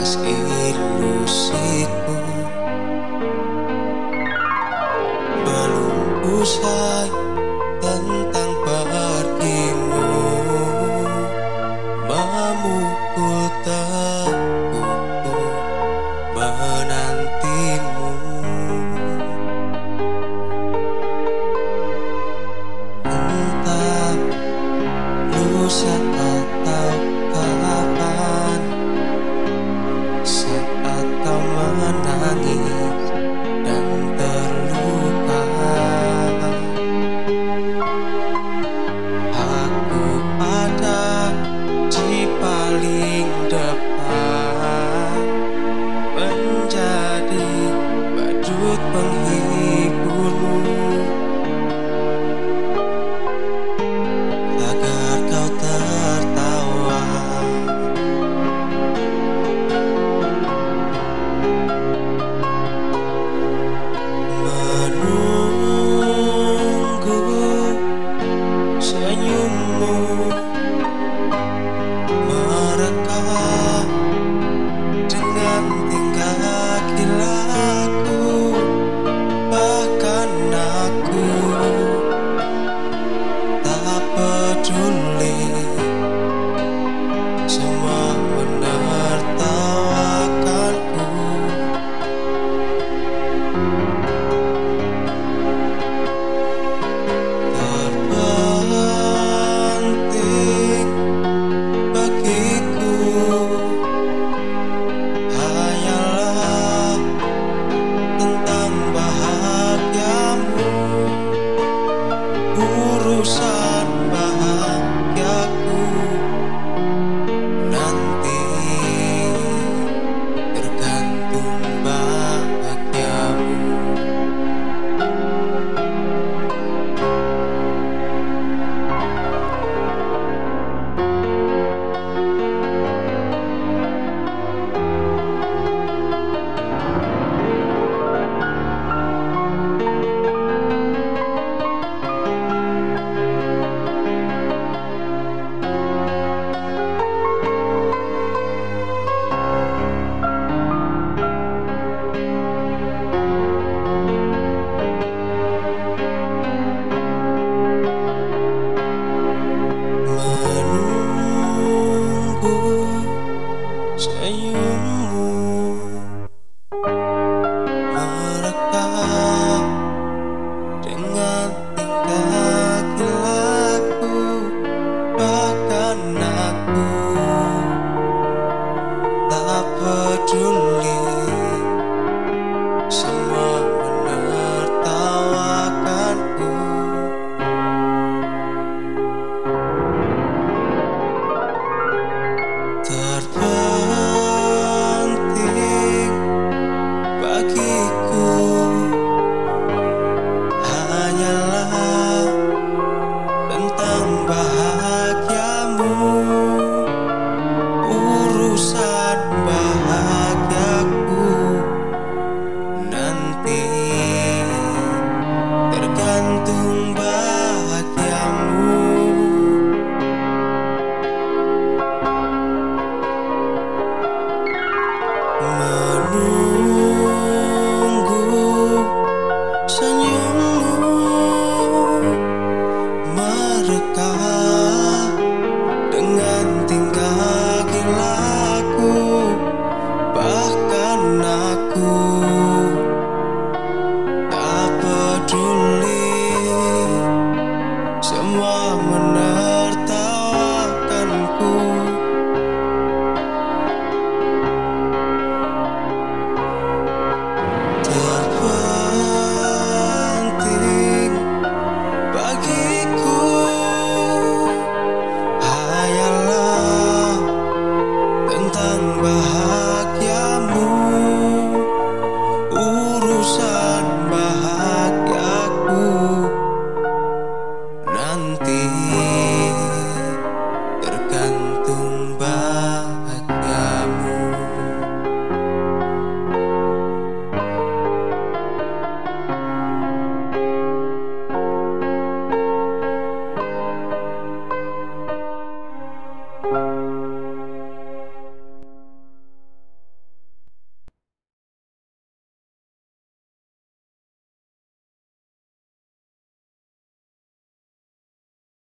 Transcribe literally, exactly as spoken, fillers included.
atas ilusiku. Belum usai tentang pergimu, memukul teguhku menantimu. Entah lusa atau kapan, saat kau menangis dan terluka, aku ada di paling depan, menjadi badut penghiburmu, agar kau tertawa. Menunggu senyummu merekah dengan tingkah gilaku, bahkan aku tak peduli, semua menertawakanku. Terpenting bagiku hanyalah tentang bahagiamu, urusan bahagiaku nanti tergantung bahagiamu. Menunggu senyummu merekah dengan tingkah gilaku, bahkan aku tak peduli, semua menertawakanku. Terpenting bagiku hanyalah tentang bahagiamu, urusan bahagiaku nanti tergantung bahagiamu. Menunggu senyummu merekah dengan tingkah gilaku, bahkan aku tak peduli, semua menertawakanku. Terpenting bagiku hanyalah tentang bahagiamu, urusan bahagiaku nanti